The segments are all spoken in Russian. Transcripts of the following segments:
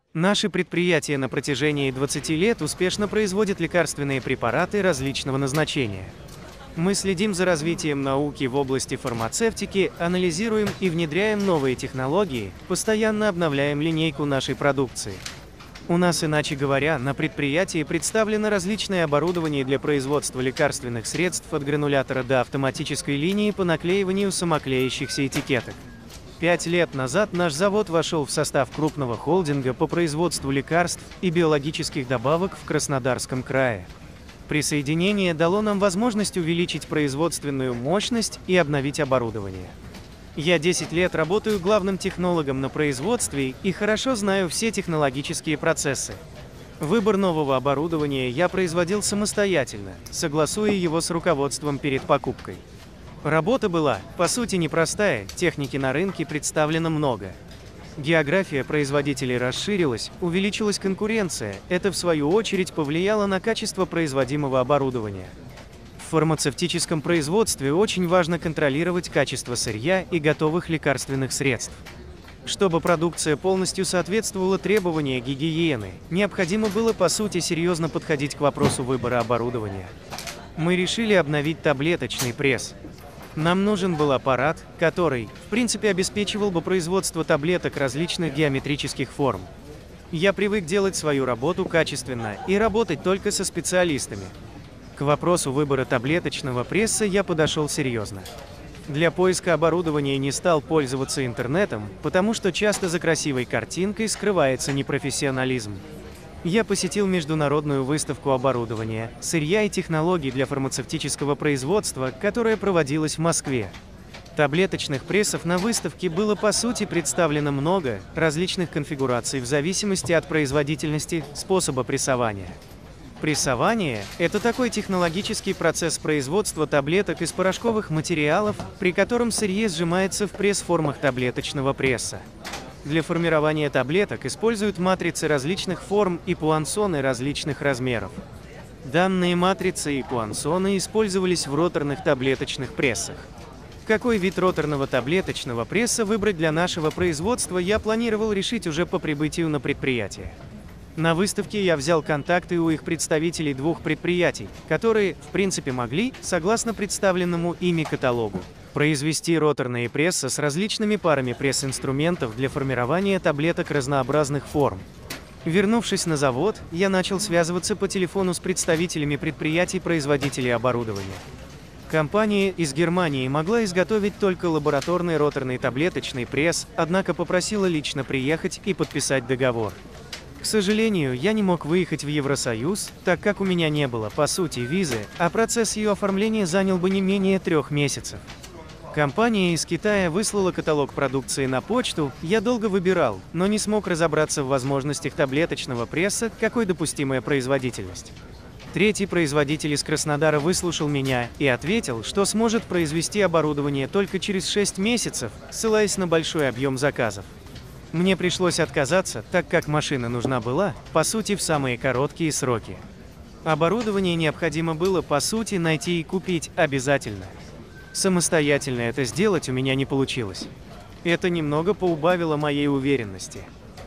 Наше предприятие на протяжении 20 лет успешно производит лекарственные препараты различного назначения. Мы следим за развитием науки в области фармацевтики, анализируем и внедряем новые технологии, постоянно обновляем линейку нашей продукции. У нас, иначе говоря, на предприятии представлено различное оборудование для производства лекарственных средств от гранулятора до автоматической линии по наклеиванию самоклеящихся этикеток. 5 лет назад наш завод вошел в состав крупного холдинга по производству лекарств и биологических добавок в Краснодарском крае. Присоединение дало нам возможность увеличить производственную мощность и обновить оборудование. Я 10 лет работаю главным технологом на производстве и хорошо знаю все технологические процессы. Выбор нового оборудования я производил самостоятельно, согласуя его с руководством перед покупкой. Работа была, по сути, непростая, техники на рынке представлено много. География производителей расширилась, увеличилась конкуренция, это в свою очередь повлияло на качество производимого оборудования. В фармацевтическом производстве очень важно контролировать качество сырья и готовых лекарственных средств. Чтобы продукция полностью соответствовала требованиям гигиены, необходимо было, по сути, серьезно подходить к вопросу выбора оборудования. Мы решили обновить таблеточный пресс. Нам нужен был аппарат, который, в принципе, обеспечивал бы производство таблеток различных геометрических форм. Я привык делать свою работу качественно и работать только со специалистами. К вопросу выбора таблеточного пресса я подошел серьезно. Для поиска оборудования не стал пользоваться интернетом, потому что часто за красивой картинкой скрывается непрофессионализм. Я посетил международную выставку оборудования, сырья и технологий для фармацевтического производства, которая проводилась в Москве. Таблеточных прессов на выставке было, по сути, представлено много различных конфигураций в зависимости от производительности, способа прессования. Прессование – это такой технологический процесс производства таблеток из порошковых материалов, при котором сырье сжимается в пресс-формах таблеточного пресса. Для формирования таблеток используют матрицы различных форм и пуансоны различных размеров. Данные матрицы и пуансоны использовались в роторных таблеточных прессах. Какой вид роторного таблеточного пресса выбрать для нашего производства, я планировал решить уже по прибытию на предприятие. На выставке я взял контакты у их представителей двух предприятий, которые, в принципе, могли, согласно представленному ими каталогу, произвести роторные прессы с различными парами пресс-инструментов для формирования таблеток разнообразных форм. Вернувшись на завод, я начал связываться по телефону с представителями предприятий-производителей оборудования. Компания из Германии могла изготовить только лабораторный роторный таблеточный пресс, однако попросила лично приехать и подписать договор. К сожалению, я не мог выехать в Евросоюз, так как у меня не было, по сути, визы, а процесс ее оформления занял бы не менее 3 месяцев. Компания из Китая выслала каталог продукции на почту, я долго выбирал, но не смог разобраться в возможностях таблеточного пресса, какой допустимая производительность. Третий производитель из Краснодара выслушал меня и ответил, что сможет произвести оборудование только через 6 месяцев, ссылаясь на большой объем заказов. Мне пришлось отказаться, так как машина нужна была, по сути, в самые короткие сроки. Оборудование необходимо было, по сути, найти и купить обязательно. Самостоятельно это сделать у меня не получилось. Это немного поубавило моей уверенности.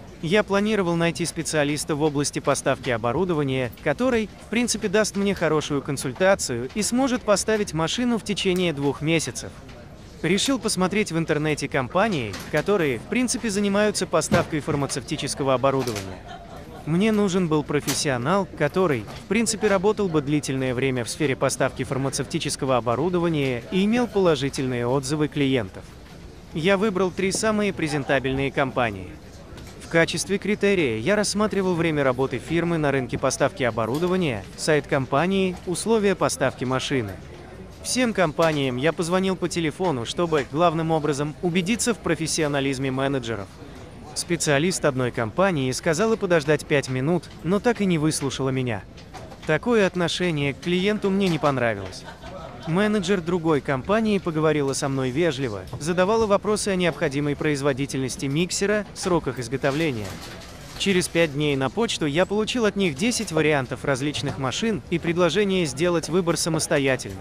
Я планировал найти специалиста в области поставки оборудования, который, в принципе, даст мне хорошую консультацию и сможет поставить машину в течение 2 месяцев. Решил посмотреть в интернете компании, которые, в принципе, занимаются поставкой фармацевтического оборудования. Мне нужен был профессионал, который, в принципе, работал бы длительное время в сфере поставки фармацевтического оборудования и имел положительные отзывы клиентов. Я выбрал 3 самые презентабельные компании. В качестве критерия я рассматривал время работы фирмы на рынке поставки оборудования, сайт компании, условия поставки машины. Всем компаниям я позвонил по телефону, чтобы, главным образом, убедиться в профессионализме менеджеров. Специалист одной компании сказала подождать 5 минут, но так и не выслушала меня. Такое отношение к клиенту мне не понравилось. Менеджер другой компании поговорила со мной вежливо, задавала вопросы о необходимой производительности миксера, сроках изготовления. Через 5 дней на почту я получил от них 10 вариантов различных машин и предложение сделать выбор самостоятельно.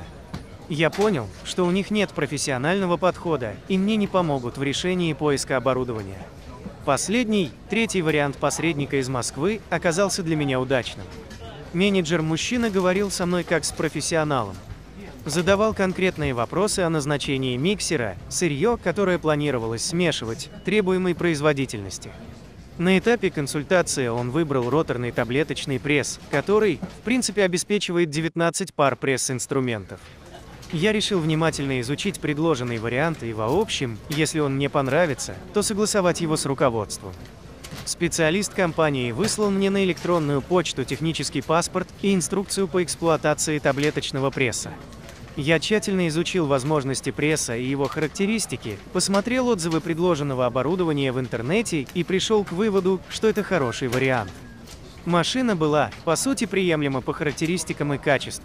Я понял, что у них нет профессионального подхода, и мне не помогут в решении поиска оборудования. Последний, третий вариант посредника из Москвы, оказался для меня удачным. Менеджер-мужчина говорил со мной как с профессионалом. Задавал конкретные вопросы о назначении миксера, сырье, которое планировалось смешивать, требуемой производительности. На этапе консультации он выбрал роторный таблеточный пресс, который, в принципе, обеспечивает 19 пар пресс-инструментов. Я решил внимательно изучить предложенный вариант и, в общем, если он мне понравится, то согласовать его с руководством. Специалист компании выслал мне на электронную почту технический паспорт и инструкцию по эксплуатации таблеточного пресса. Я тщательно изучил возможности пресса и его характеристики, посмотрел отзывы предложенного оборудования в интернете и пришел к выводу, что это хороший вариант. Машина была, по сути, приемлема по характеристикам и качеству.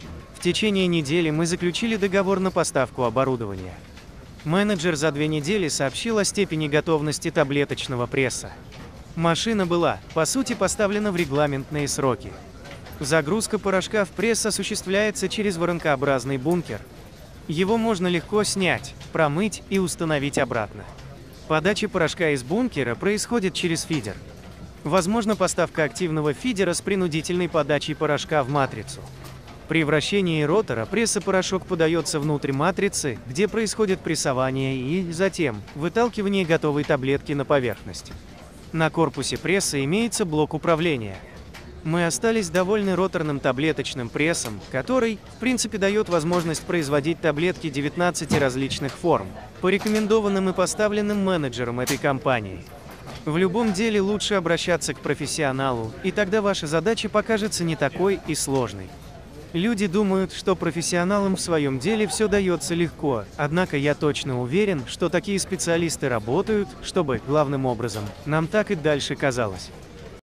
В течение недели мы заключили договор на поставку оборудования. Менеджер за 2 недели сообщил о степени готовности таблеточного пресса. Машина была, по сути, поставлена в регламентные сроки. Загрузка порошка в пресс осуществляется через воронкообразный бункер. Его можно легко снять, промыть и установить обратно. Подача порошка из бункера происходит через фидер. Возможна поставка активного фидера с принудительной подачей порошка в матрицу. При вращении ротора пресса-порошок подается внутрь матрицы, где происходит прессование и, затем, выталкивание готовой таблетки на поверхность. На корпусе пресса имеется блок управления. Мы остались довольны роторным таблеточным прессом, который, в принципе, дает возможность производить таблетки 19 различных форм, по рекомендованным и поставленным менеджером этой компании. В любом деле лучше обращаться к профессионалу, и тогда ваша задача покажется не такой и сложной. Люди думают, что профессионалам в своем деле все дается легко, однако я точно уверен, что такие специалисты работают, чтобы, главным образом, нам так и дальше казалось.